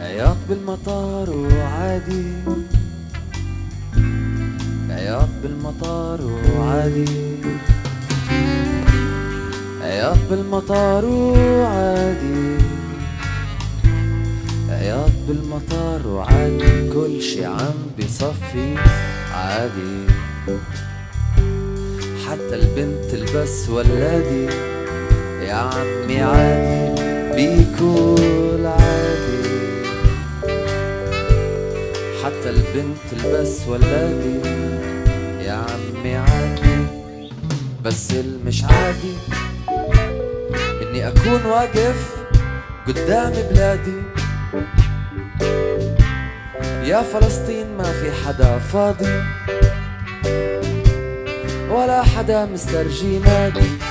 عياط بالمطار وعادي، عياط بالمطار وعادي، عياط بالمطار وعادي، عياط بالمطار وعادي، كل شي عم بيصفي عادي، حتى البنت تلبس ولادي يا عمي عادي، بيكون عادي، حتى البنت تلبس ولادي يا عمي عادي. بس المش عادي اني اكون واقف قدام بلادي، يا فلسطين ما في حدا فاضي ولا حدا مسترجي نادي.